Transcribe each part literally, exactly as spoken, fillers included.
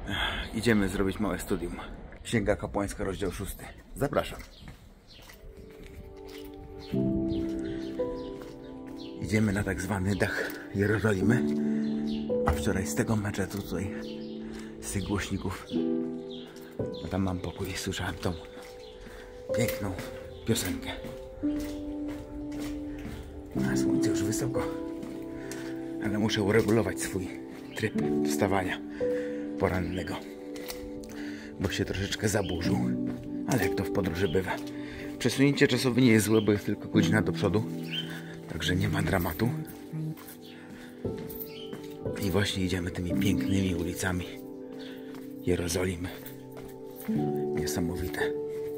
Idziemy zrobić małe studium. Księga Kapłańska, rozdział szósty. Zapraszam. Idziemy na tak zwany dach Jerozolimy. A wczoraj z tego meczetu tutaj, z tych głośników, no tam mam pokój, słyszałem tą piękną piosenkę. A słońce już wysoko, ale muszę uregulować swój tryb wstawania porannego, bo się troszeczkę zaburzył, ale jak to w podróży bywa. Przesunięcie czasowe nie jest złe, bo jest tylko godzina do przodu, także nie ma dramatu. I właśnie idziemy tymi pięknymi ulicami Jerozolimy. Niesamowite.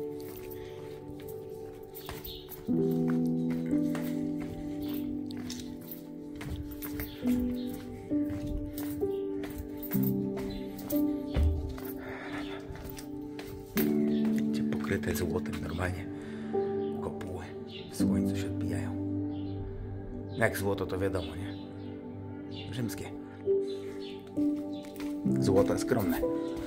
Widzicie, pokryte złotem normalnie. Kopuły w słońcu się odbijają. Jak złoto, to wiadomo, nie? Rzymskie. Złoto skromne.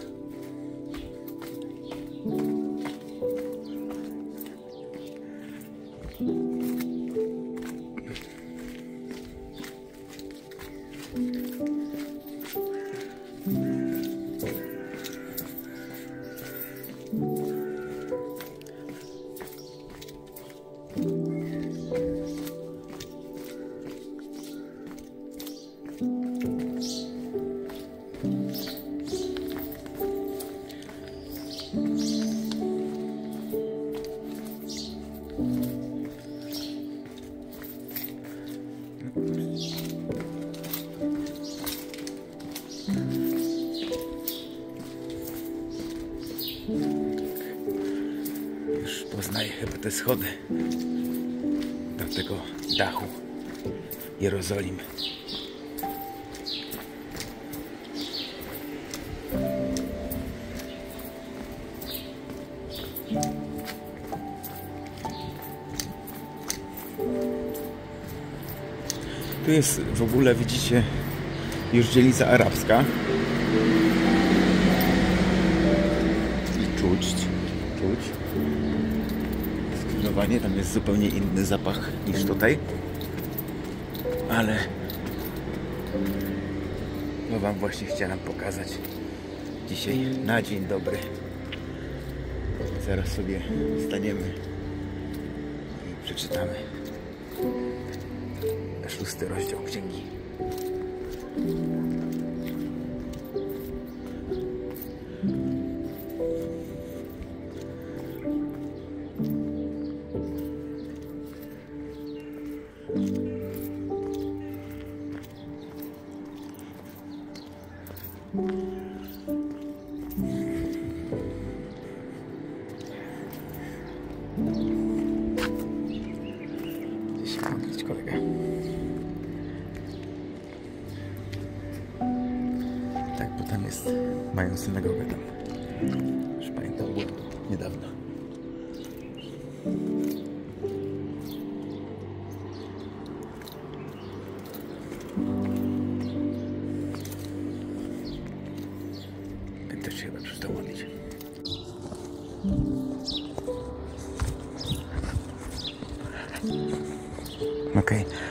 Już poznaję chyba te schody do tego dachu Jerozolimy. Tu jest w ogóle, widzicie, już dzielnica arabska. I czuć, czuć sklonowanie, tam jest zupełnie inny zapach niż tutaj. Ale to wam właśnie chciałem pokazać dzisiaj na dzień dobry. Zaraz sobie staniemy i przeczytamy szósty rozdział księgi. Gdzieś się modlić, kolega. Tak, bo tam jest, mają synagogę tam. Już pamiętam, było niedawno. Ten też się chyba przestał modlić. Okej. Okay.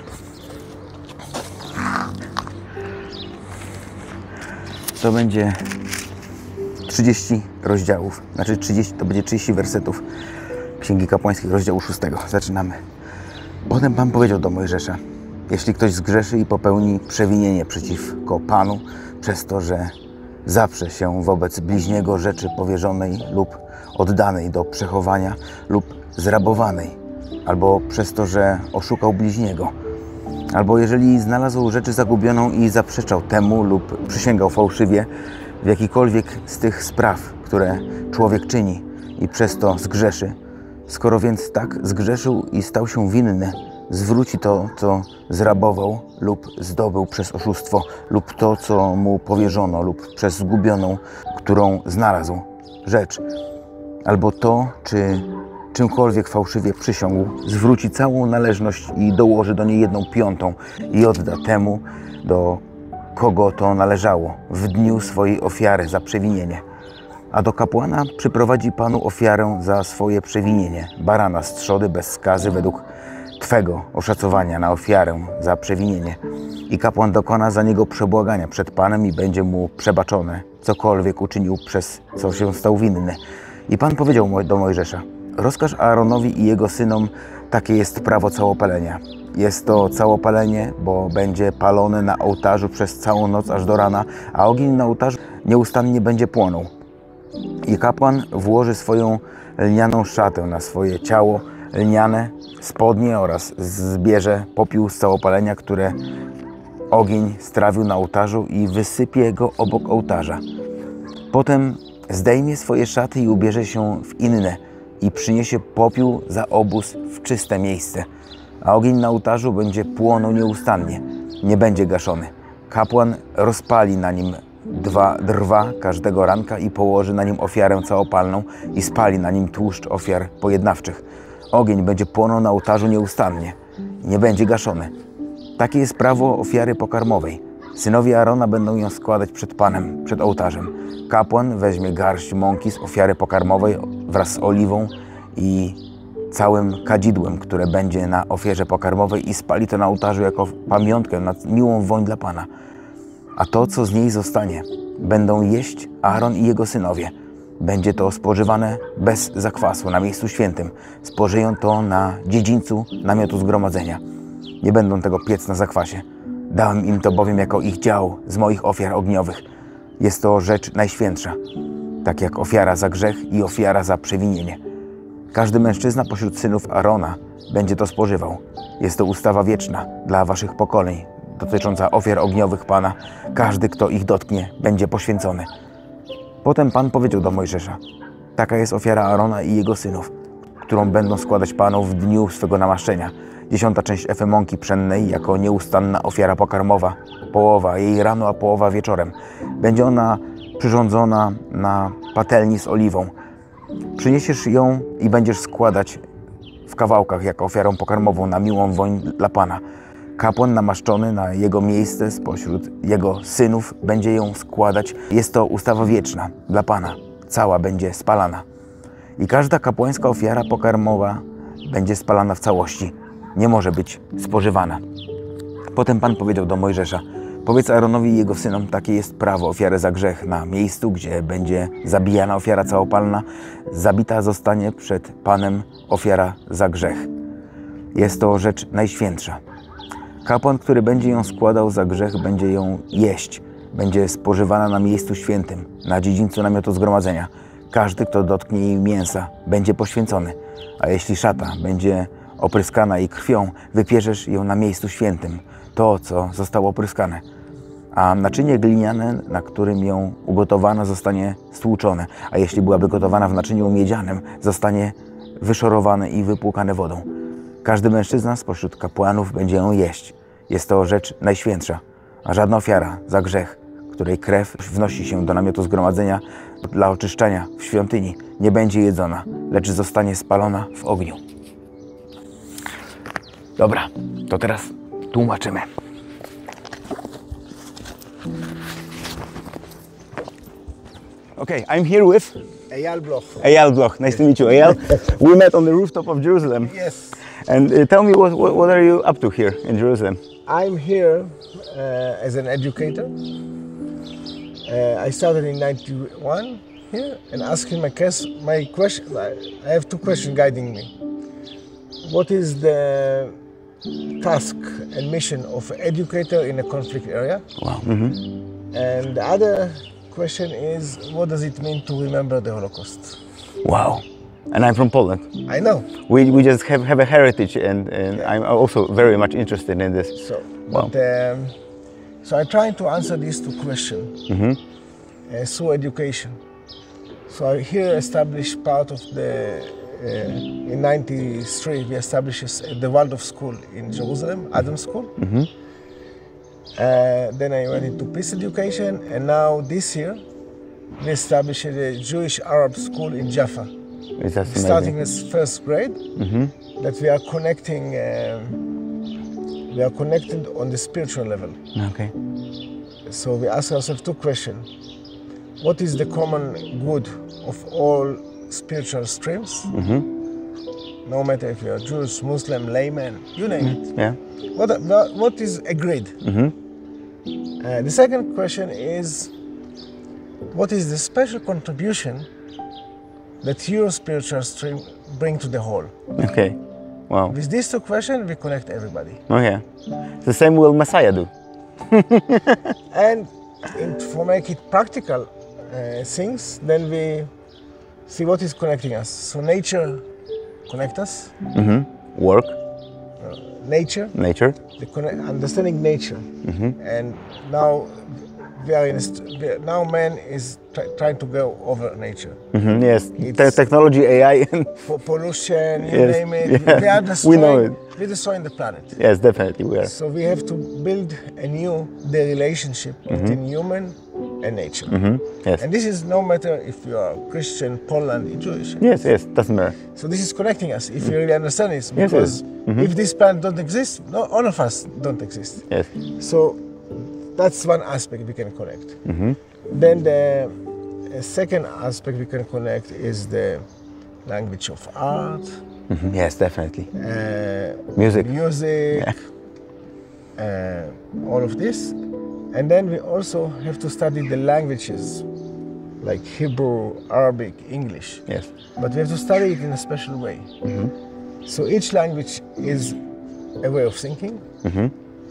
To będzie trzydzieści rozdziałów, znaczy trzydzieści, to będzie trzydzieści wersetów Księgi Kapłańskiej, rozdziału szóstego. Zaczynamy. Potem Pan powiedział do Mojżesza: jeśli ktoś zgrzeszy i popełni przewinienie przeciwko Panu przez to, że zaprze się wobec bliźniego rzeczy powierzonej lub oddanej do przechowania lub zrabowanej, albo przez to, że oszukał bliźniego, albo jeżeli znalazł rzeczy zagubioną i zaprzeczał temu lub przysięgał fałszywie w jakikolwiek z tych spraw, które człowiek czyni i przez to zgrzeszy. Skoro więc tak zgrzeszył i stał się winny, zwróci to, co zrabował lub zdobył przez oszustwo, lub to, co mu powierzono, lub przez zgubioną, którą znalazł rzecz, albo to, czy czymkolwiek fałszywie przysiągł, zwróci całą należność i dołoży do niej jedną piątą i odda temu, do kogo to należało w dniu swojej ofiary za przewinienie. A do kapłana przyprowadzi Panu ofiarę za swoje przewinienie, barana z trzody bez skazy według Twego oszacowania na ofiarę za przewinienie. I kapłan dokona za niego przebłagania przed Panem i będzie mu przebaczone, cokolwiek uczynił, przez co się stał winny. I Pan powiedział do Mojżesza: rozkaż Aaronowi i jego synom, takie jest prawo całopalenia. Jest to całopalenie, bo będzie palone na ołtarzu przez całą noc aż do rana, a ogień na ołtarzu nieustannie będzie płonął. I kapłan włoży swoją lnianą szatę na swoje ciało, lniane spodnie oraz zbierze popiół z całopalenia, które ogień strawił na ołtarzu i wysypie go obok ołtarza. Potem zdejmie swoje szaty i ubierze się w inne i przyniesie popiół za obóz w czyste miejsce. A ogień na ołtarzu będzie płonął nieustannie, nie będzie gaszony. Kapłan rozpali na nim dwa drwa każdego ranka i położy na nim ofiarę całopalną i spali na nim tłuszcz ofiar pojednawczych. Ogień będzie płonął na ołtarzu nieustannie, nie będzie gaszony. Takie jest prawo ofiary pokarmowej. Synowie Aarona będą ją składać przed Panem, przed ołtarzem. Kapłan weźmie garść mąki z ofiary pokarmowej wraz z oliwą i całym kadzidłem, które będzie na ofierze pokarmowej, i spali to na ołtarzu jako pamiątkę na miłą woń dla Pana. A to, co z niej zostanie, będą jeść Aaron i jego synowie. Będzie to spożywane bez zakwasu na miejscu świętym. Spożyją to na dziedzińcu namiotu zgromadzenia. Nie będą tego piec na zakwasie. Dałem im to bowiem jako ich dział z moich ofiar ogniowych. Jest to rzecz najświętsza, tak jak ofiara za grzech i ofiara za przewinienie. Każdy mężczyzna pośród synów Aarona będzie to spożywał. Jest to ustawa wieczna dla waszych pokoleń, dotycząca ofiar ogniowych Pana. Każdy, kto ich dotknie, będzie poświęcony. Potem Pan powiedział do Mojżesza: taka jest ofiara Aarona i jego synów, którą będą składać Panu w dniu swego namaszczenia. Dziesiąta część efy mąki pszennej jako nieustanna ofiara pokarmowa, połowa jej rano, a połowa wieczorem. Będzie ona przyrządzona na patelni z oliwą. Przyniesiesz ją i będziesz składać w kawałkach jako ofiarę pokarmową na miłą woń dla Pana. Kapłan namaszczony na jego miejsce spośród jego synów będzie ją składać. Jest to ustawa wieczna dla Pana. Cała będzie spalana. I każda kapłańska ofiara pokarmowa będzie spalana w całości. Nie może być spożywana. Potem Pan powiedział do Mojżesza: powiedz Aaronowi i jego synom, takie jest prawo ofiary za grzech. Na miejscu, gdzie będzie zabijana ofiara całopalna, zabita zostanie przed Panem ofiara za grzech. Jest to rzecz najświętsza. Kapłan, który będzie ją składał za grzech, będzie ją jeść. Będzie spożywana na miejscu świętym, na dziedzińcu namiotu zgromadzenia. Każdy, kto dotknie jej mięsa, będzie poświęcony. A jeśli szata będzie opryskana jej krwią, wypierzesz ją na miejscu świętym, to, co zostało opryskane. A naczynie gliniane, na którym ją ugotowano, zostanie stłuczone. A jeśli byłaby gotowana w naczyniu miedzianym, zostanie wyszorowane i wypłukane wodą. Każdy mężczyzna spośród kapłanów będzie ją jeść. Jest to rzecz najświętsza, a żadna ofiara za grzech, której krew wnosi się do namiotu zgromadzenia dla oczyszczania w świątyni, nie będzie jedzona, lecz zostanie spalona w ogniu. Dobra, to teraz tłumaczymy. Okay, I'm here with Eyal Bloch. Eyal Bloch. Nice to meet you, Eyal. We met on the rooftop of Jerusalem. Yes. And uh, tell me, what, what, what are you up to here in Jerusalem? I'm here uh, as an educator. Uh, I started in ninety-one here and asking my, case, my question. I have two questions guiding me. What is the task and mission of an educator in a conflict area? Wow. Mm-hmm. And the other question is, what does it mean to remember the Holocaust? Wow. And I'm from Poland. I know. We, we just have, have a heritage, and, and I'm also very much interested in this. So, Wow. but, um, so I'm trying to answer these two questions Mm-hmm. uh, through education. So I here established part of the, uh, in ninety-three, we established the Waldorf School in Jerusalem, Adam School. Mm-hmm. Uh, then I went into peace education, and now this year, we established a Jewish Arab school in Jaffa. Is that Starting as first grade, Mm-hmm. that we are connecting, um, we are connected on the spiritual level. Okay. so we ask ourselves two questions. What is the common good of all spiritual streams? Mm-hmm. No matter if you're Jewish, Muslim, layman, you name it. Yeah. What, what, what is agreed? Mm-hmm. Uh, the second question is, what is the special contribution that your spiritual stream bring to the whole? Okay. Wow. With these two questions, we connect everybody. Okay. The same will Messiah do. And in, for make it practical uh, things, then we see what is connecting us. So nature connect us. Mm-hmm. Work, Uh, nature, nature. the conne- understanding nature, Mm-hmm. and now we are in. a st- we are- now man is try- trying to go over nature. Mm-hmm. Yes. It's- Te- technology, A I. And Po- pollution, you Yes, name it. yeah, We are we destroying. know it. We're destroying the planet. yes, definitely we are. So we have to build a new the relationship between human and nature. Mm-hmm. Yes. And this is no matter if you are Christian, Poland, Jewish. Yes, yes, doesn't matter. So this is connecting us. If you really understand this, Yes, because yes. if this planet don't exist, no, all of us don't exist. Yes. So that's one aspect we can connect. Mm-hmm. Then the uh, second aspect we can connect is the language of art, Mm-hmm. Yes, definitely. uh, Music. music, uh, all of this. And then we also have to study the languages like Hebrew, Arabic, English. Yes. But we have to study it in a special way. So each language is a way of thinking, Mm-hmm.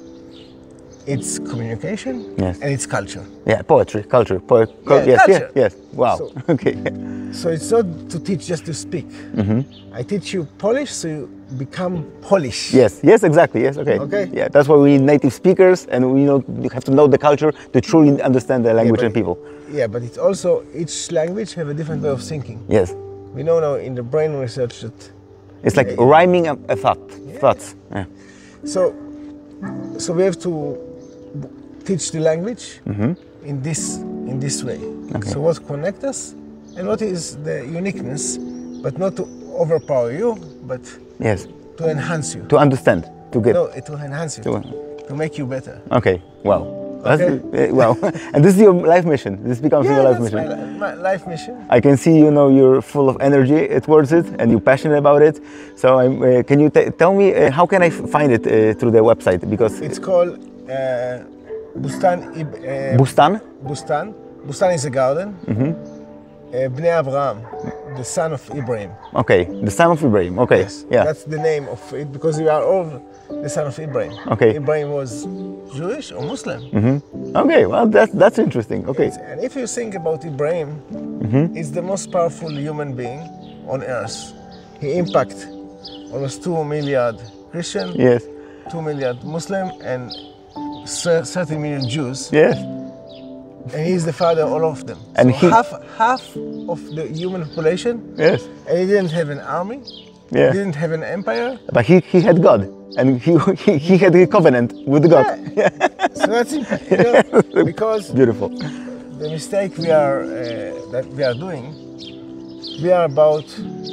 it's communication, Yes. and it's culture. Yeah, poetry, culture, poet. Yeah, yes, culture. yes, yes. Wow. So- okay. So it's not to teach just to speak. Mm-hmm. I teach you Polish so you become Polish. Yes, yes, exactly. Yes, okay. Okay. Yeah, that's why we need native speakers, and we know you have to know the culture to truly understand the language but- and people. Yeah, but it's also each language have a different way of thinking. Yes, We know now in the brain research that it's like Yeah. rhyming a, a thought. Thoughts. Yeah. so so we have to teach the language in this in this way. Okay. So what connect us and what is the uniqueness, but not to overpower you, but Yes. to enhance you. To understand. To get. No, to enhance you, To- to make you better. Okay. Wow. That's, Okay. uh, wow. And this is your life mission. This becomes Yeah, your life that's mission. my, li- my life mission. I can see, you know, you're full of energy towards it, and you're passionate about it. So, I'm, uh, can you t- tell me uh, how can I f- find it uh, through the website? Because It's called uh, Bustan. Ib- uh, Bustan. Bustan. Bustan is a garden. Mm-hmm. Uh, Bnei Avraham, the son of Ibrahim. Okay, the son of Ibrahim. Okay, Yes, yeah. that's the name of it because we are all the son of Ibrahim. Okay. Ibrahim was Jewish or Muslim. Okay, well, that's that's interesting. Okay, It's- And if you think about Ibrahim, he's the most powerful human being on earth. He impacted almost two million Christian, yes, two million Muslim, and thir- thirty million Jews. yes, And he's the father of all of them. And so he- half half of the human population, yes, and he didn't have an army, yeah. he didn't have an empire. But he, he had God, and he, he he had a covenant with God. Yeah. So that's impact, you know, because Beautiful. the mistake we are uh, that we are doing, we are about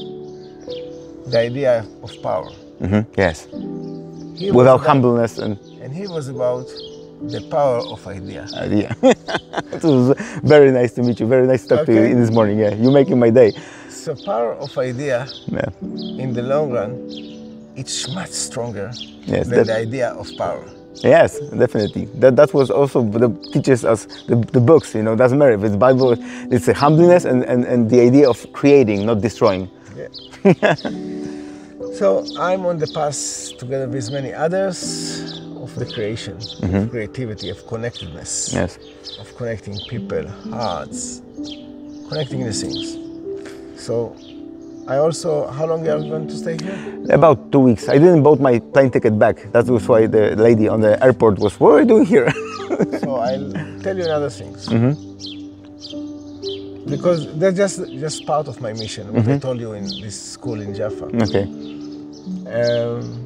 the idea of power. Hmm. Yes, He was without about- humbleness and and he was about the power of idea. idea. It was very nice to meet you. Very nice to talk to you Okay. in this morning. Yeah, you're making my day. So power of idea, Yeah. in the long run, it's much stronger Yes, than that- the idea of power. Yes, definitely. That that was also the teaches us the, the books. You know, doesn't matter if it's Bible. It's a humbleness and, and, and the idea of creating, not destroying. Yeah. So I'm on the path together with many others of the creation, of creativity, of connectedness, Yes. of connecting people, hearts, connecting the things. So I also, how long are you going to stay here? About two weeks. I didn't bought my plane ticket back. That was why the lady on the airport was, what are you doing here? So I'll tell you another things. Because that's just just part of my mission, what I told you in this school in Jaffa. Okay. Um,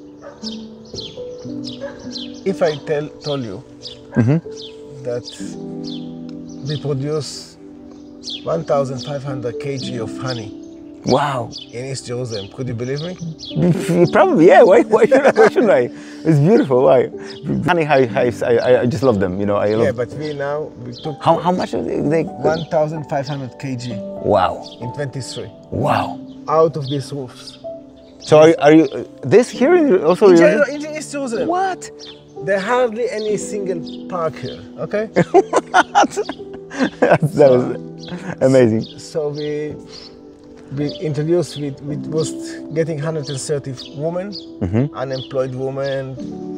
if I tell told you that we produce one thousand five hundred kilograms of honey Wow. in East Jerusalem. Could you believe me? Probably, yeah. Why, why, should I, why shouldn't I? It's beautiful. Why? Honey hives, I, I, I just love them. You know, I love. Yeah, but we now we took How, how much are they? they one thousand five hundred kilograms wow. in twenty-three Wow. out of these roofs. So are, are you uh, this here in also? In, Jerusalem? Jer- in East Jerusalem. What? There are hardly any single park here. Okay. That's, that was amazing. So we we introduced we, we was getting one hundred thirty women, Mm-hmm. unemployed women,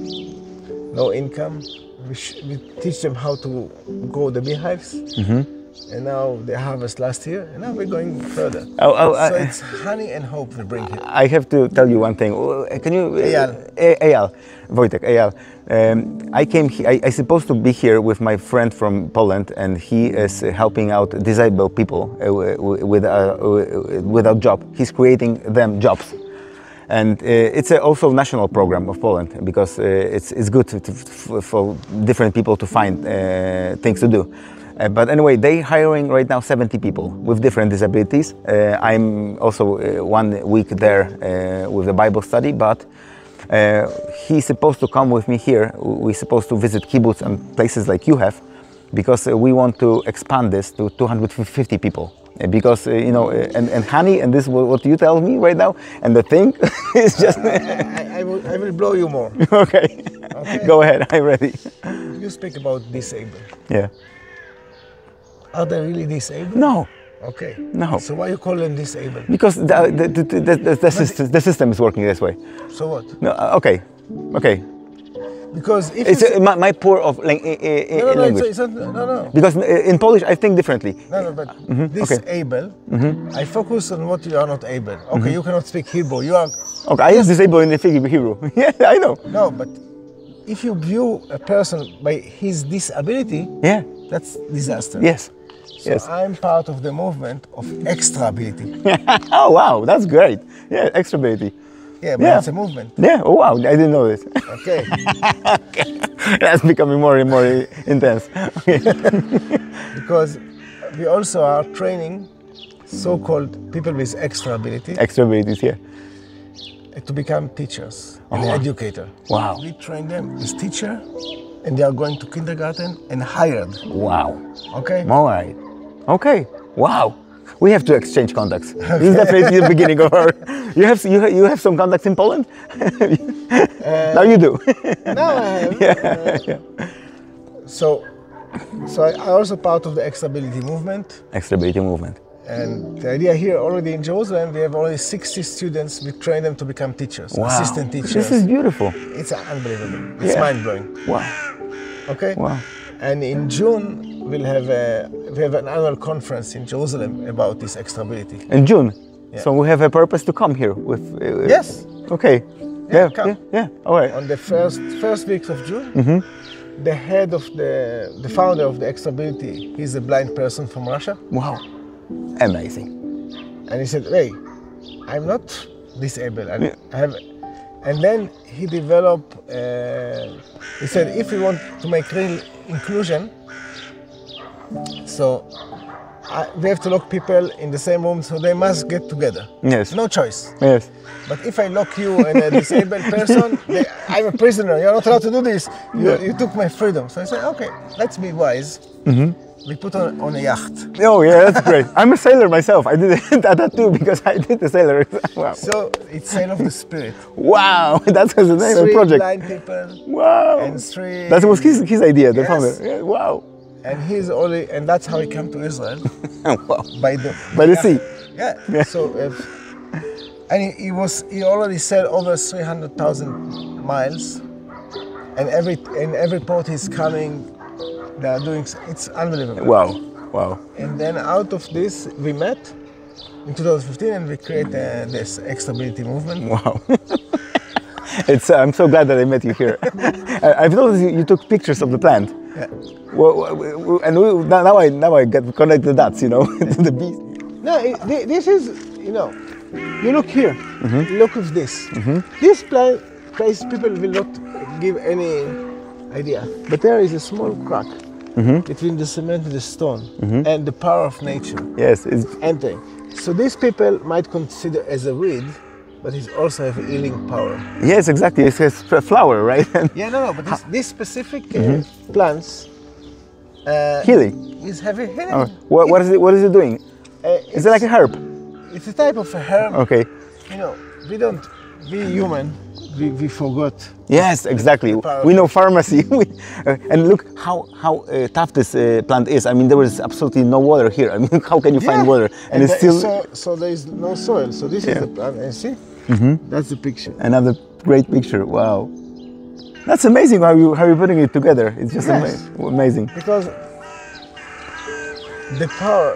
no income. We, sh- we teach them how to grow the beehives, Mm-hmm. and now they harvest last year, and now we're going further. Oh, oh, so I- it's honey and hope we bring here. I have to tell you one thing. Uh, Can you? Eyal. Uh, Eyal, Wojtek, Eyal. Um, I came. He- I, I supposed to be here with my friend from Poland, and he is uh, helping out disabled people uh, w- with uh, w- without job. He's creating them jobs, and uh, it's a also national program of Poland because uh, it's it's good to, to, f- for different people to find uh, things to do. Uh, but anyway, they hiring right now seventy people with different disabilities. Uh, I'm also uh, one week there uh, with the Bible study, but uh, he's supposed to come with me here. We're supposed to visit kibbutz and places like you have, because uh, we want to expand this to two hundred fifty people. Uh, because uh, you know, uh, and, and honey, and this is what you tell me right now, and the thing is just I, I, I, will, I will blow you more. okay. Okay. Go ahead, I'm ready. You speak about disabled. Yeah. Are they really disabled? No. Okay. No. So why you call them disabled? Because the, the, the, the, the, the, system, the system is working this way. So what? No, uh, okay, okay. Because if It's you uh, my, my poor of lang- uh, uh, no, no, no, language. it's, it's not, no, no, Because uh, in Polish I think differently. no, no, but okay. disable. I focus on what you are not able. Okay, you cannot speak Hebrew. You are Okay, I am disabled in the Hebrew. Yeah, I know. no, but if you view a person by his disability, Yeah. that's disaster. Yes. So Yes. I'm part of the movement of extra ability. Oh wow, that's great. Yeah, extra ability. Yeah, but Yeah. it's a movement. Yeah. Oh wow, I didn't know this. Okay. That's becoming more and more intense. Okay. Because we also are training so-called people with extra ability Extra abilities. Yeah. to become teachers and Oh. educator. Wow. We train them as teacher, and they are going to kindergarten and hired. Wow. Okay. All right. Okay. Wow. We have to exchange contacts. This is definitely the beginning of our. You have you have, you have some contacts in Poland. Now you do. Now I have. uh, So, so I, I also part of the extra ability movement. Extra ability movement. And the idea here, already in Jerusalem, we have already sixty students. We train them to become teachers, Wow. assistant teachers. This is beautiful. It's unbelievable. It's Yeah. mind blowing. Wow. Okay. Wow. And in June we'll have a we have an annual conference in Jerusalem about this extra ability. In June. Yeah. So we have a purpose to come here with. Uh, Yes. Okay. Yeah, Yeah. come. Yeah. Yeah. All right. On the first first weeks of June, Mm-hmm. the head of the the founder of the extra ability, he's a blind person from Russia, Wow. Amazing. and he said, "Hey, I'm not disabled. I, Yeah. I have." And then he developed. Uh, he said, if we want to make real inclusion, so I, we have to lock people in the same room, so they must get together. Yes. No choice. Yes. But if I lock you and a disabled person, they, I'm a prisoner. You're not allowed to do this. You, Yeah. you took my freedom. So I said, okay, let's be wise. We put on, on a yacht. Oh yeah, that's great. I'm a sailor myself. I did that, that too because I did the sailor exam. Wow. So it's Sail of the Spirit. Wow. That's the name of the Three project. blind people Wow. and three. That was his his idea. The Yes. founder. Yeah, wow. And he's only, and that's how he came to Israel Wow. by the By the sea. Yeah. Yeah. So, if, and he, he was he already sailed over three hundred thousand miles, and every in every port he's coming, they are doing. It's unbelievable. Wow. Wow. And then out of this we met in two thousand fifteen, and we created uh, this extra ability movement. Wow. It's. Uh, I'm so glad that I met you here. I, I've noticed you, you took pictures of the plant. Yeah. Well, w- w- and we, now now I now I get connect the dots. You know, to the beast. No, it, thi- this is, you know, you look here, Mm-hmm. look at this. This pla- place people will not give any idea, but there is a small crack. between the cement and the stone and the power of nature. Yes, it's, Entering. So these people might consider as a weed, but it also have a healing power. yes, exactly. It has a flower, right? And Yeah, no, no, but this, this specific uh, plants uh, healing. is having healing. Oh, what, what is it? What is it doing? Uh, Is it like a herb? It's a type of a herb. Okay. You know, we don't, we human, we, we forgot. Yes, exactly. power. We know pharmacy, We- uh, and look how how uh, tough this uh, plant is. I mean, there is absolutely no water here. I mean, how can you find water? And, And it's the- still so, so there is no soil. So this is the plant, and see, that's the picture. another great picture. Wow, that's amazing how you how you're putting it together. It's just Yes. ama- amazing. Because the power,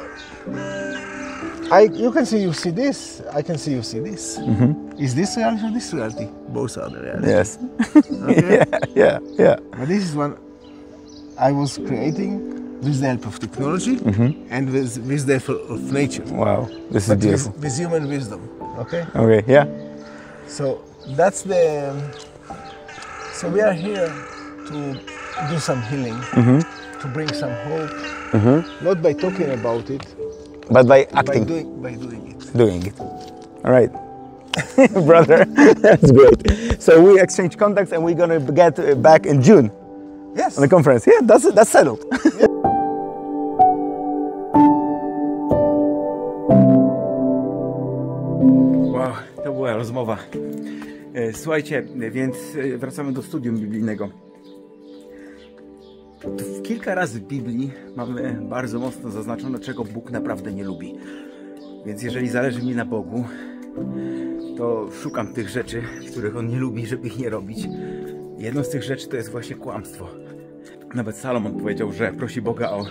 I you can see you see this, I can see you see this. Is this reality or this reality? Both are the reality. Yes. Okay? yeah, yeah, yeah. But this is one I was creating with the help of technology and with, with the help of nature. Wow, this is But beautiful. with, with human wisdom. Okay? Okay, yeah. So that's the. So we are here to do some healing, to bring some hope, not by talking about it, But by by acting, doing by doing it. doing it. All right. Brother, that's great. So we exchange contacts and we're gonna get uh, back in June Yes. on the conference. Yeah, that's that's settled. Wow, to była rozmowa. E, Słuchajcie, więc e, wracamy do studium biblijnego. W kilka razy w Biblii mamy bardzo mocno zaznaczone, czego Bóg naprawdę nie lubi. Więc jeżeli zależy mi na Bogu, to szukam tych rzeczy, których On nie lubi, żeby ich nie robić. Jedną z tych rzeczy to jest właśnie kłamstwo. Nawet Salomon powiedział, że prosi Boga o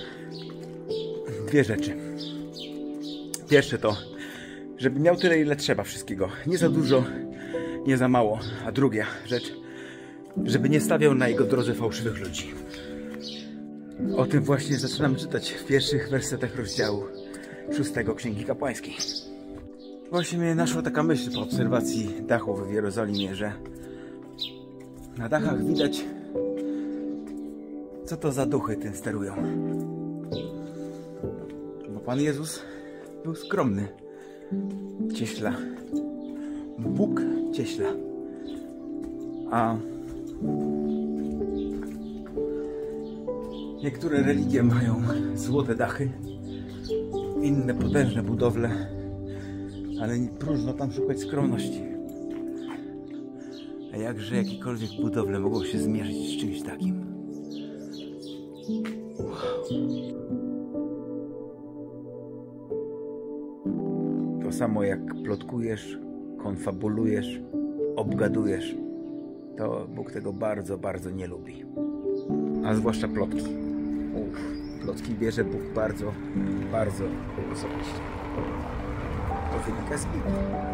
dwie rzeczy. Pierwsze to, żeby miał tyle, ile trzeba wszystkiego. Nie za dużo, nie za mało. A druga rzecz, żeby nie stawiał na jego drodze fałszywych ludzi. O tym właśnie zaczynamy czytać w pierwszych wersetach rozdziału szóstego Księgi Kapłańskiej. Właśnie mnie naszła taka myśl po obserwacji dachów w Jerozolimie, że na dachach widać, co to za duchy tym sterują. Bo Pan Jezus był skromny. Cieśla. Bóg cieśla. A niektóre religie mają złote dachy, inne potężne budowle, ale nie próżno tam szukać skromności. A jakże jakiekolwiek budowle mogą się zmierzyć z czymś takim? Wow. To samo jak plotkujesz, konfabulujesz, obgadujesz, to Bóg tego bardzo, bardzo nie lubi. A zwłaszcza plotki. Uf, plotki bierze Bóg bardzo, bardzo osobiście. To wynika z Biblii.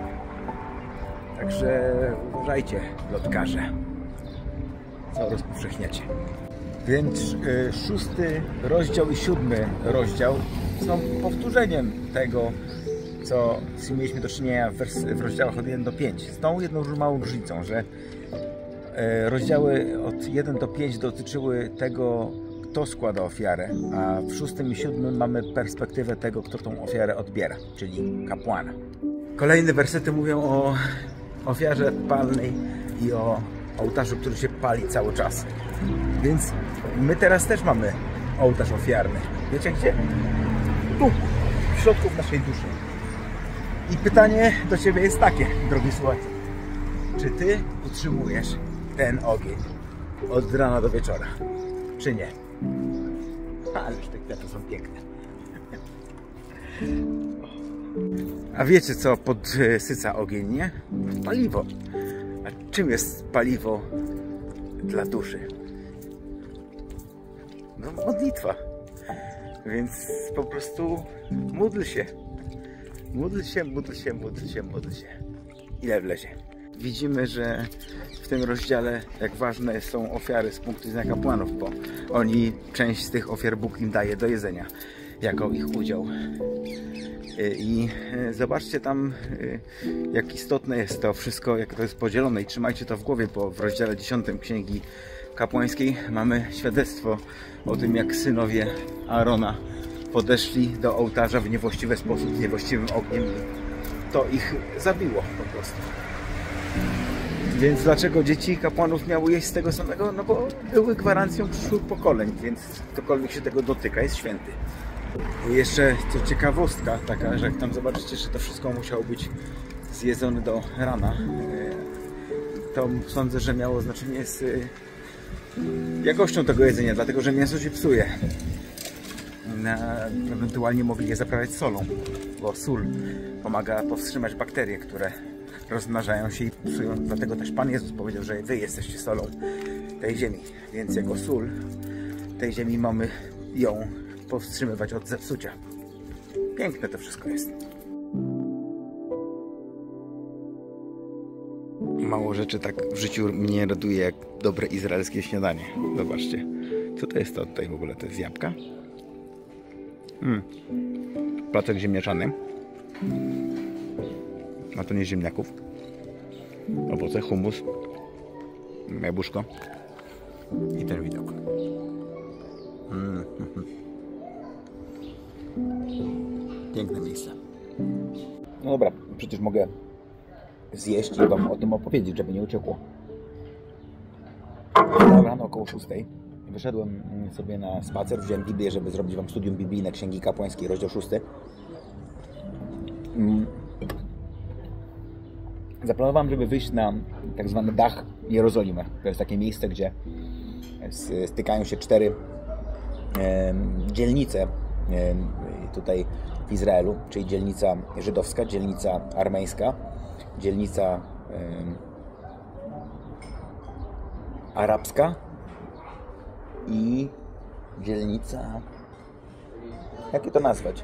Także uważajcie, plotkarze, co rozpowszechniacie. Więc y, szósty rozdział i siódmy rozdział są powtórzeniem tego, co z czym mieliśmy do czynienia w, wers- w rozdziałach od jeden do pięciu. Z tą jedną małą różnicą, że y, rozdziały od jeden do pięciu dotyczyły tego, kto składa ofiarę, a w szóstym i siódmym mamy perspektywę tego, kto tą ofiarę odbiera, czyli kapłana. Kolejne wersety mówią o ofiarze palnej i o ołtarzu, który się pali cały czas. Więc my teraz też mamy ołtarz ofiarny. Wiecie gdzie? Tu, w środku w naszej duszy. I pytanie do Ciebie jest takie, drogi słuchaczu. Czy Ty utrzymujesz ten ogień od rana do wieczora? Czy nie? Ależ te kwiaty są piękne. A wiecie co podsyca ogień, nie? Paliwo. A czym jest paliwo dla duszy? No modlitwa. Więc po prostu módl się. Módl się, módl się, módl się, módl się. Ile wlezie. Widzimy, że w tym rozdziale jak ważne są ofiary z punktu widzenia kapłanów, bo oni część z tych ofiar Bóg im daje do jedzenia jako ich udział. I zobaczcie tam, jak istotne jest to wszystko, jak to jest podzielone, i trzymajcie to w głowie, bo w rozdziale dziesiątym Księgi kapłańskiej mamy świadectwo o tym, jak synowie Aarona podeszli do ołtarza w niewłaściwy sposób, z niewłaściwym ogniem i to ich zabiło po prostu. Więc dlaczego dzieci kapłanów miały jeść z tego samego? No bo były gwarancją przyszłych pokoleń, więc ktokolwiek się tego dotyka jest święty. I jeszcze to ciekawostka taka, że jak tam zobaczycie, że to wszystko musiało być zjedzone do rana, to sądzę, że miało znaczenie z jakością tego jedzenia, dlatego że mięso się psuje. Ewentualnie mogli je zaprawiać solą, bo sól pomaga powstrzymać bakterie, które rozmnażają się i psują. Dlatego też Pan Jezus powiedział, że wy jesteście solą tej ziemi. Więc jako sól tej ziemi mamy ją powstrzymywać od zepsucia. Piękne to wszystko jest. Mało rzeczy tak w życiu mnie raduje jak dobre izraelskie śniadanie. Zobaczcie. Co to jest to tutaj w ogóle? To jest jabłka? Mm. Placek ziemniaczany. A to nie ziemniaków. Owoce, hummus, jabłuszko i ten widok. Mm. Piękne miejsce. No dobra, przecież mogę zjeść i wam o tym opowiedzieć, żeby nie uciekło. Rano około szóstej wyszedłem sobie na spacer, wziąłem Biblię, żeby zrobić wam studium biblijne Księgi Kapłańskiej, rozdział szósty. Zaplanowałem, żeby wyjść na tak zwany dach Jerozolimy. To jest takie miejsce, gdzie stykają się cztery e, dzielnice e, tutaj w Izraelu, czyli dzielnica żydowska, dzielnica armeńska, dzielnica e, arabska i dzielnica, jak to nazwać?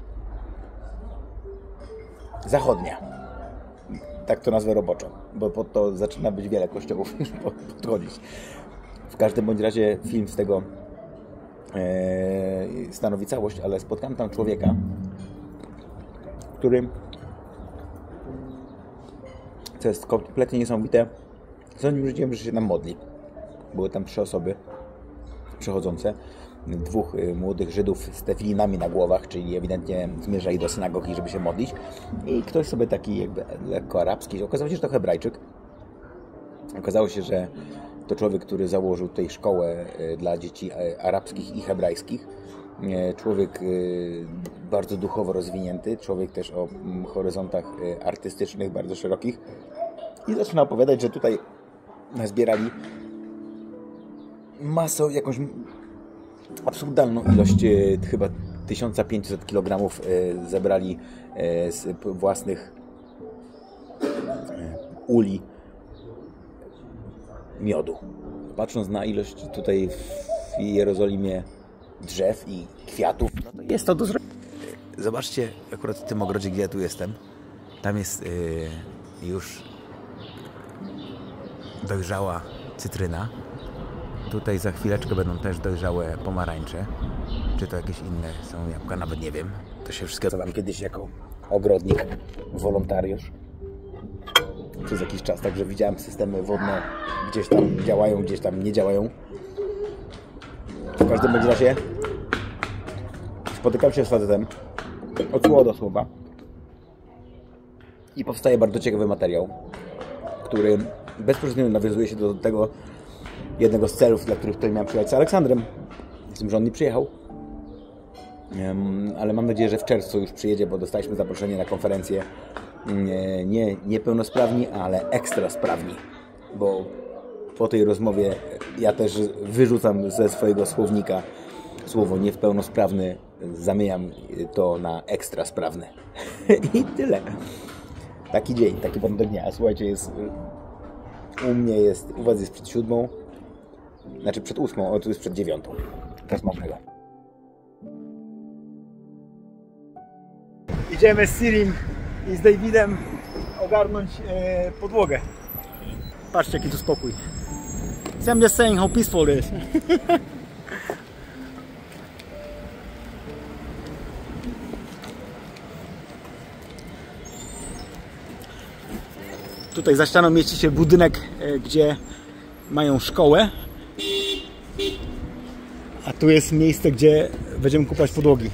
Zachodnia. Tak to nazwę roboczo, bo pod to zaczyna być wiele kościołów już podchodzić. W każdym bądź razie film z tego e, stanowi całość, ale spotkałem tam człowieka, który, co jest kompletnie niesamowite, sądziłem, że się tam modli. Były tam trzy osoby przechodzące, dwóch młodych Żydów z tefilinami na głowach, czyli ewidentnie zmierzali do synagogi, żeby się modlić, i ktoś sobie taki jakby lekko arabski. Okazało się, że to Hebrajczyk. Okazało się, że to człowiek, który założył tutaj szkołę dla dzieci arabskich i hebrajskich. Człowiek bardzo duchowo rozwinięty, człowiek też o horyzontach artystycznych bardzo szerokich. I zaczyna opowiadać, że tutaj zbierali masę, jakąś absurdalną ilość, chyba tysiąc pięćset kilogramów zebrali z własnych uli miodu. Patrząc na ilość tutaj w Jerozolimie drzew i kwiatów, no to jest to do zrobienia. Zobaczcie, akurat w tym ogrodzie, gdzie ja tu jestem, tam jest yy, już dojrzała cytryna. Tutaj za chwileczkę będą też dojrzałe pomarańcze. Czy to jakieś inne są jabłka? Nawet nie wiem. To się wszystko to wam kiedyś jako ogrodnik, wolontariusz przez jakiś czas. Także widziałem systemy wodne, gdzieś tam działają, gdzieś tam nie działają. W każdym bądź razie spotykam się z facetem od słowa do słowa i powstaje bardzo ciekawy materiał, który bezpośrednio nawiązuje się do tego jednego z celów, dla których tutaj miałem przyjechać z Aleksandrem, z tym, że on nie przyjechał. Um, ale mam nadzieję, że w czerwcu już przyjedzie, bo dostaliśmy zaproszenie na konferencję nie, nie niepełnosprawni, ale ekstra sprawni, bo po tej rozmowie ja też wyrzucam ze swojego słownika słowo niepełnosprawny, zamieniam to na ekstra sprawny. I tyle. Taki dzień, taki początek dnia. Słuchajcie, jest, u mnie jest, u was jest przed siódmą, znaczy przed ósmą, a tu jest przed dziewiątą. To smacznego. Idziemy z Sirim i z Davidem ogarnąć e, podłogę. Patrzcie, jaki tu spokój. So I'm just saying how peaceful it is. Tutaj za ścianą mieści się budynek, e, gdzie mają szkołę tu jest miejsce, gdzie będziemy kupować podłogi.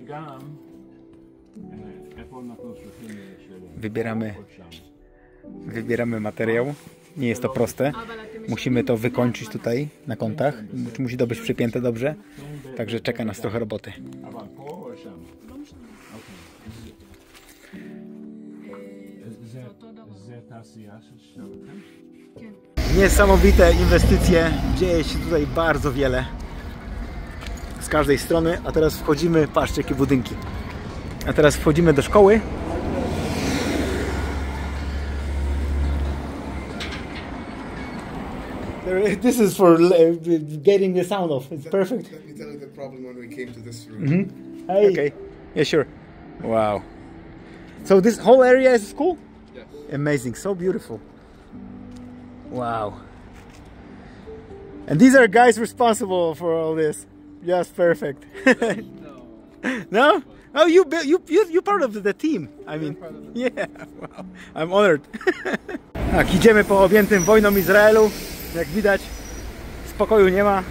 Wybieramy, wybieramy materiał. Nie jest to proste. Musimy to wykończyć tutaj na kątach. Musi to być przypięte dobrze. Także czeka nas trochę roboty. Niesamowite inwestycje. Dzieje się tutaj bardzo wiele. Z każdej strony. A teraz wchodzimy, patrzcie jakie budynki. A teraz wchodzimy do szkoły. This is for getting the sound off. It's perfect. Let me tell you the problem when we came to this room. Mm-hmm. Hey. Okay. Yeah, sure. Wow. So this whole area is a school? Yes. Amazing. So beautiful. Wow. And these are guys responsible for all this. Just perfect. No. No? Oh, you you you you part of the team. I mean, yeah. Wow. I'm honored. Tak, idziemy po objętym wojną Izraelu. Jak widać, spokoju nie ma.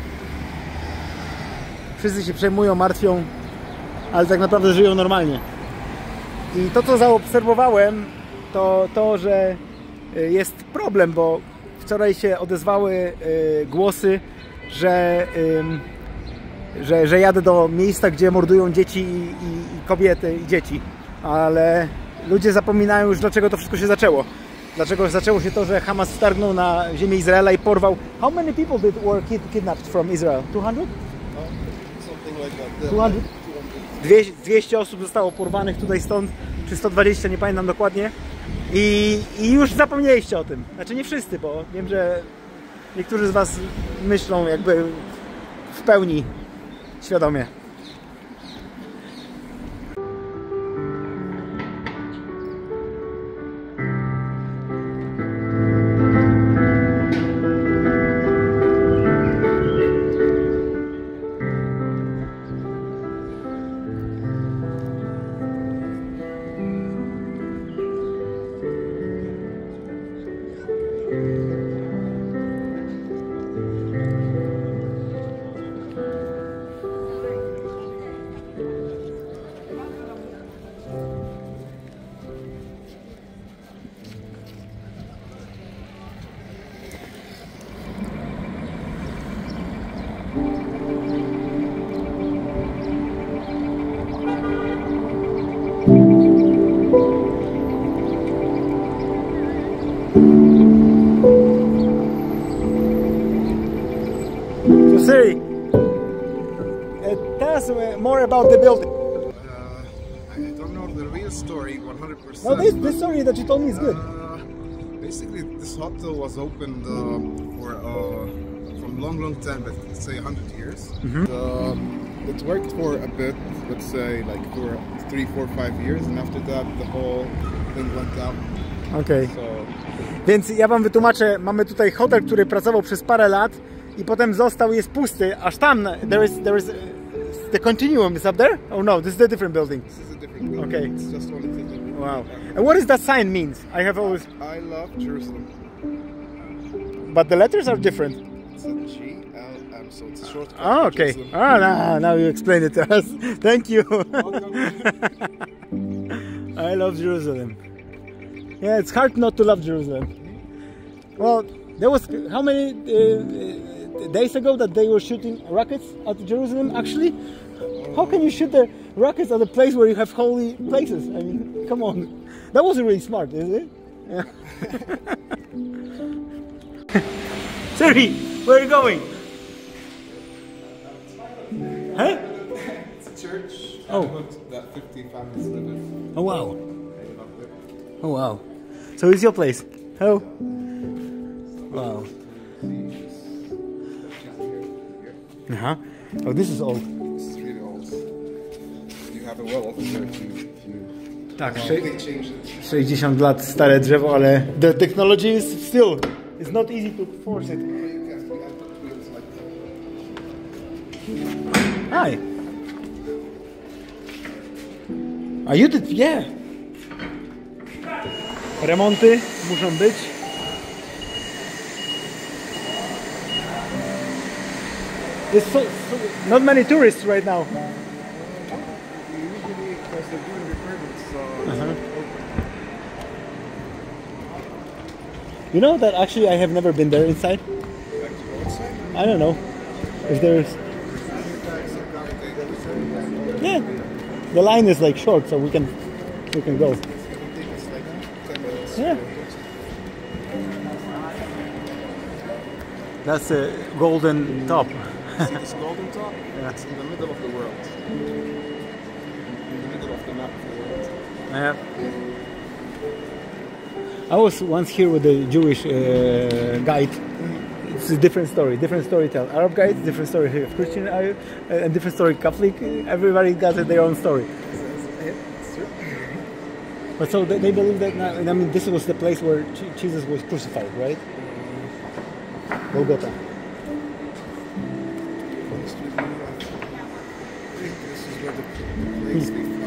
Wszyscy się przejmują, martwią, ale tak naprawdę żyją normalnie. I to, co zaobserwowałem, to to, że jest problem, bo wczoraj się odezwały głosy, że, że, że jadę do miejsca, gdzie mordują dzieci i, i, i kobiety i dzieci. Ale ludzie zapominają już, dlaczego to wszystko się zaczęło. Dlaczego zaczęło się to, że Hamas wtargnął na ziemię Izraela i porwał. How many people did were kid, kidnapped from Israel? two hundred? Something like that. two hundred? dwieście, dwieście osób zostało porwanych tutaj stąd, czy sto dwadzieścia, nie pamiętam dokładnie. I, I już zapomnieliście o tym. Znaczy nie wszyscy, bo wiem, że niektórzy z was myślą jakby w pełni świadomie. Siri, uh, tell us uh, more about the building. Uh, I don't know the real story one hundred percent. No, this, this story that you told me is good. Uh, basically, this hotel was opened uh, for uh, from long, long time, but let's say one hundred years. Mm-hmm. uh, it worked for a bit, let's say like for three, four, five years, and after that, the whole thing went down. Okej. So, Więc ja wam wytłumaczę, mamy tutaj hotel, który pracował przez parę lat i potem został, jest pusty, aż tam, there is, there is, uh, the continuum is up there? Oh no, this is a different building. this is a different building. Okay. It's just only thing. Wow. And what does that sign mean? I have always, I love Jerusalem. but the letters are different. It's a G L M, so it's a short. Oh, okay. Oh, now, now you explain it to us. Thank you. I love Jerusalem. Yeah, it's hard not to love Jerusalem. Well, there was how many uh, days ago that they were shooting rockets at Jerusalem? Actually, how can you shoot the rockets at a place where you have holy places? I mean, come on, that wasn't really smart, is it? Yeah. Siri, where are you going? Huh? It's a church. Oh. That fifty families live in. Oh wow. Oh wow. So it's your place. Oh. Wow. Uh-huh. Oh, this is old. This is really old. You have a well over there if you, if you Tak, they changed it. sześćdziesiąt lat stare drzewo, ale the technology is still, it's not easy to force it. You can we have to do it like Hi. A you did, yeah. Remonty muszą być. There's so, so, not many tourists right now. Usually, because they're doing refurbishments, so Uh-huh. You know that actually I have never been there inside. I don't know if there's. Yeah, the line is like short, so we can we can go. Yeah. That's a golden top. See this golden top? Yeah. It's in the middle of the world. In the middle of the map of the world. Yeah. I was once here with a Jewish uh, guide. It's a different story, different story tell. Arab guide, different story here. Christian, uh, and different story Catholic. Everybody got their own story. But so they, they believe that. Now, I mean, this was the place where Jesus was crucified, right? Golgotha. This is where the place they found.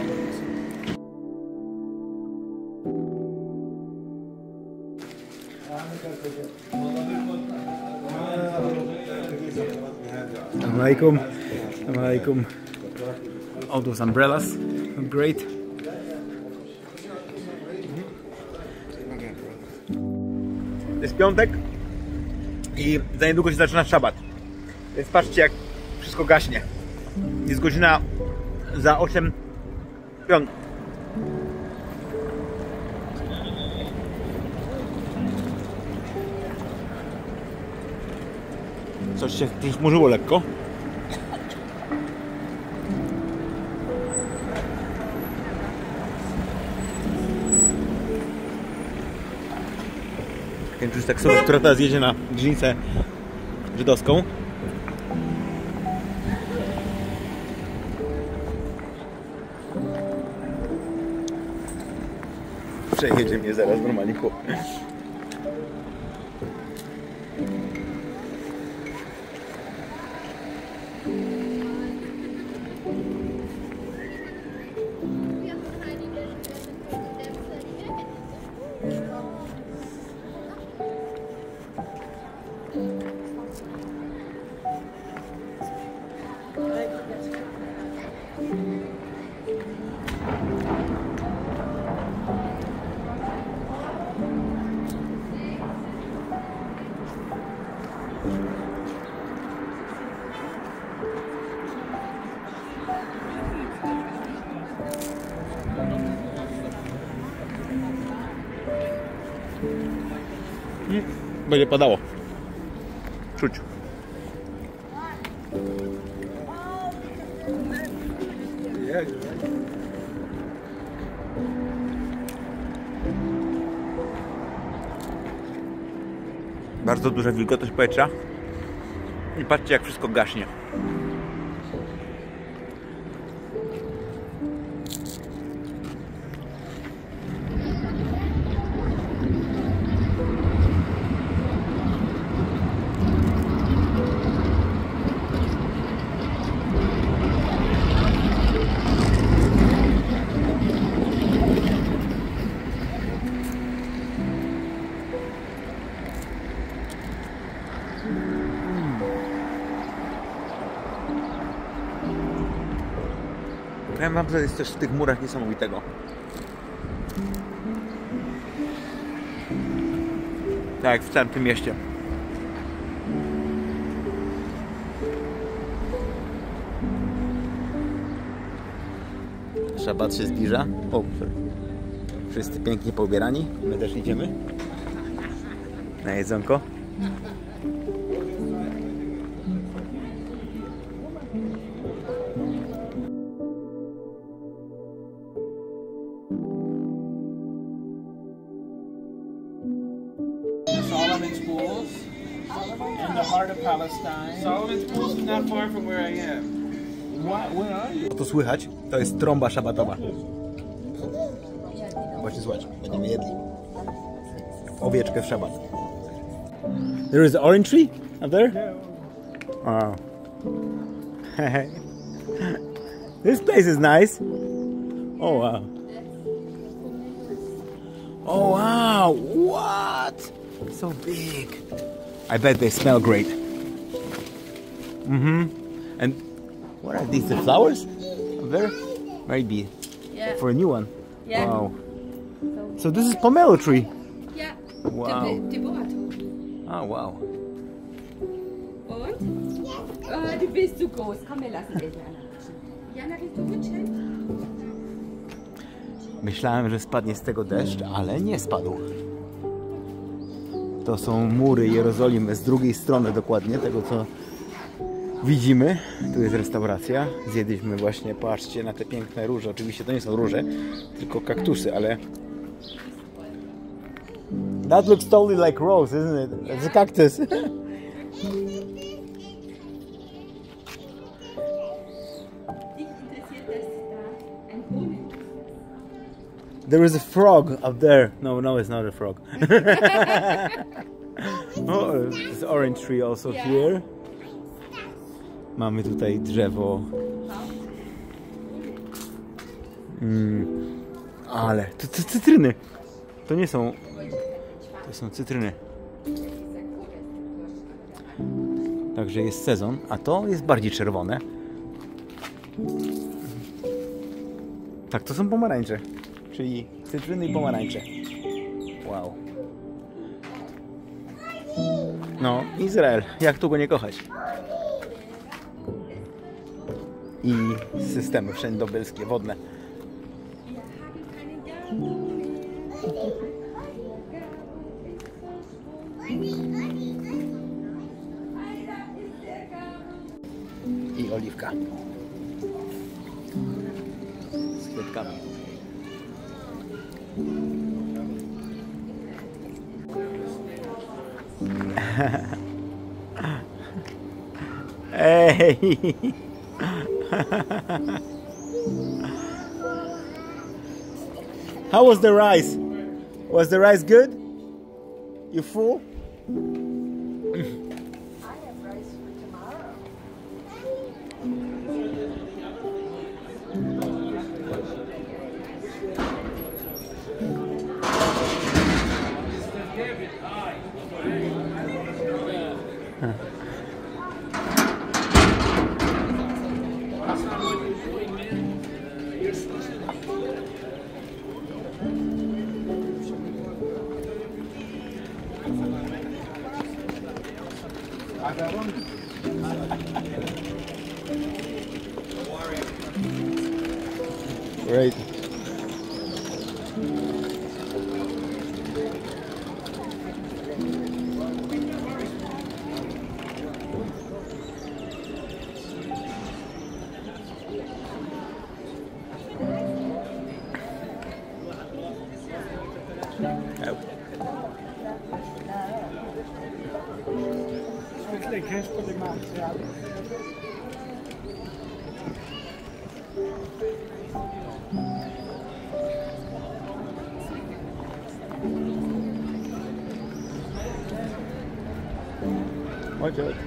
Assalamu alaikum. Assalamu alaikum. All those umbrellas, great. Jest piątek i za niedługo się zaczyna szabat. Więc patrzcie, jak wszystko gaśnie. Jest godzina za osiem piąt. Coś się chmurzyło lekko. Kręcisz taksówkę, która teraz jedzie na dzielnicę żydowską. Przejedzie mnie zaraz normalnie chłop. Będzie padało. Czuć. Bardzo duża wilgotność powietrza. I patrzcie, jak wszystko gaśnie. Ja mam, że jest coś w tych murach niesamowitego. Tak jak w całym tym mieście. Szabat się zbliża. O, wszyscy pięknie poubierani. My też idziemy na jedzonko. Solomon's Pools in the heart of Palestine. Solomon's Pools is not far from where I am. Why, where are you? To słychać, to jest trąba szabatowa. Właśnie słuchać, będziemy jedli owieczkę w szabat. There is an orange tree up there? Wow. This place is nice. Oh wow. Oh wow, what? So big. I bet they smell great. Mm-hmm. And what are these? The flowers? There? Maybe. Yeah. For a new one. Yeah. Wow. So this is pomelo tree. Ja. Wow. De, Deborah. Oh wow. Und? Oh, du bist so groß. Komm, wir lassen dich Jana. Jana, willst du rutschen? Myślałem, że spadnie z tego deszcz, ale nie spadł. To są mury Jerozolimy z drugiej strony dokładnie tego, co widzimy. Tu jest restauracja. Zjedliśmy właśnie, patrzcie na te piękne róże. Oczywiście to nie są róże, tylko kaktusy, ale... That looks totally like rose, isn't it? It's a cactus. Dich interessiert das da ein Brunnen. There is a frog up there. No, no, it's not a frog. Oh, there's an orange tree also Yeah. here. Mamy tutaj drzewo. Mm, ale to, to cytryny. To nie są. To są cytryny. Także jest sezon, a to jest bardziej czerwone. Tak, to są pomarańcze. Czyli cytryny i pomarańcze. Wow. No, Izrael. Jak tu go nie kochać? I systemy wszędobylskie, wodne. I oliwka. Z kwiatkami. Hey! How was the rice? Was the rice good? You full? Right. Watch out.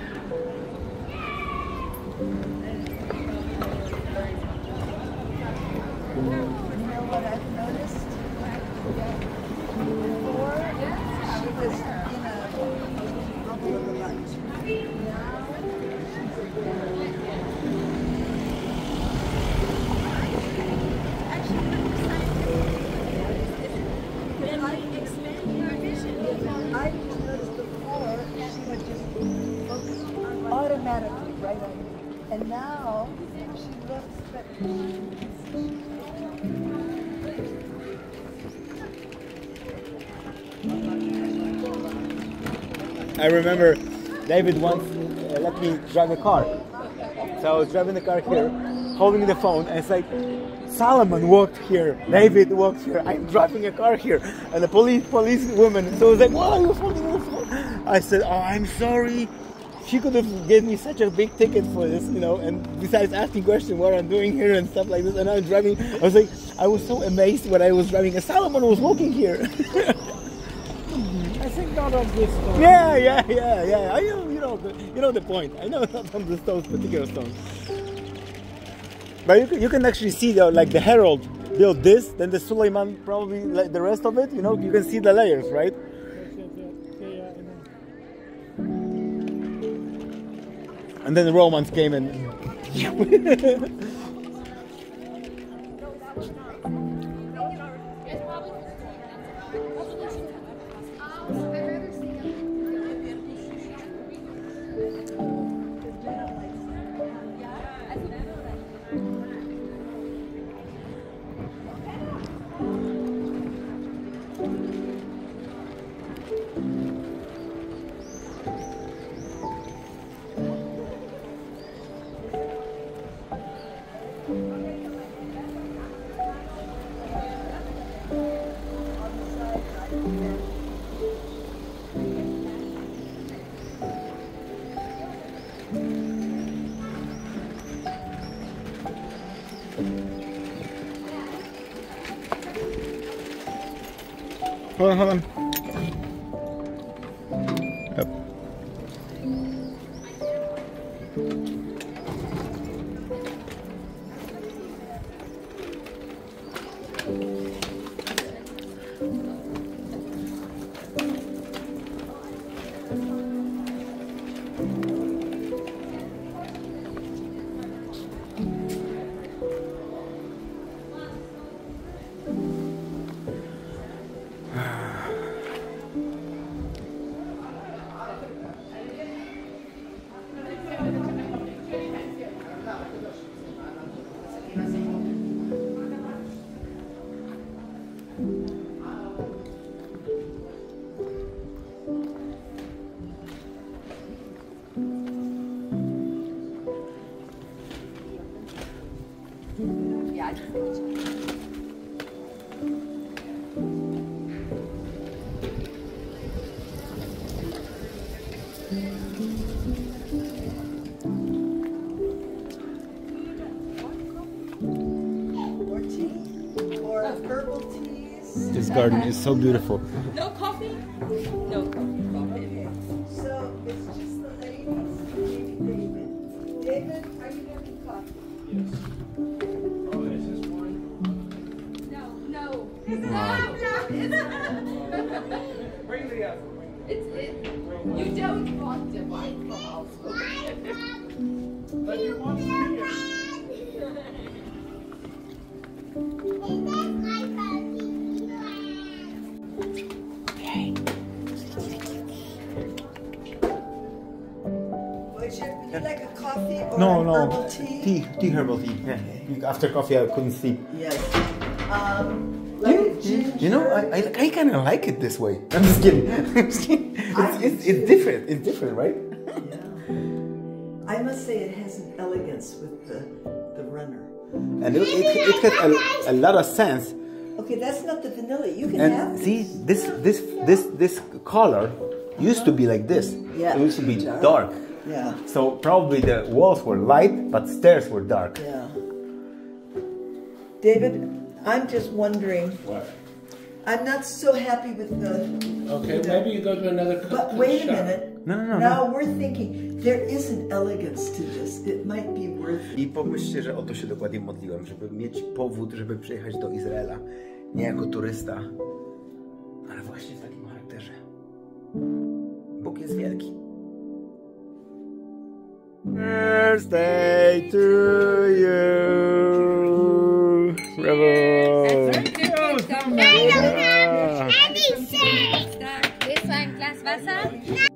Automatically, right on you. And now she looks that I remember David once uh, let me drive a car. So I was driving the car here, holding the phone, and it's like, Solomon walked here, David walked here, I'm driving a car here. And the police police woman, so I was like, why are you holding the phone? I said, oh, I'm sorry. She could have given me such a big ticket for this, you know, and besides asking questions what I'm doing here and stuff like this, and I was driving, I was like, I was so amazed when I was driving, and Solomon was walking here. I think not on this story. Yeah, yeah, yeah, yeah. I know, you know, the, you know the point. I know not on the stones, particular stones. But you can, you can actually see the, like the herald built this, then the Suleiman probably like the rest of it. You know, you can see the layers, right? Yes, yes, yes. Yeah, yeah, I know. And then the Romans came and hold on, hold on. Yep. Or tea, or herbal teas. This garden is so beautiful. No coffee? No coffee. Okay, so it's just the ladies, maybe David. David, are you having coffee? No, no. No, no. Bring the other. It's it. You don't want the wine from Augsburg. But you want to see it. Would you, would you like a coffee or No, an no, herbal tea? tea, tea, herbal tea. Yeah. After coffee, I couldn't sleep. Yes. Um, like a ginger. You know, I, I, I kind of like it this way. I'm just kidding. I'm just kidding. It's, it's, it's different. It's different, right? Yeah. I must say it has an elegance with the, the runner. And it, it, it has a, a lot of sense. Okay, that's not the vanilla. You can have And this. see, this this this this color used to be like this. Yeah. It used to be Dark. dark. Yeah, So probably the walls were light, but stairs were dark. yeah. David, I'm just wondering. What? I'm not so happy with the. Okay, maybe you go to another co- But wait a shop. minute. No, no, no, Now we're thinking there is an elegance to this. It might be worth it. I pomyślcie, że o to się dokładnie modliłem, żeby mieć powód, żeby przyjechać do Izraela. Nie jako turysta, ale właśnie w takim charakterze. Bóg jest wielki. Birthday to you, Rebel. Willst du ein Glas Wasser?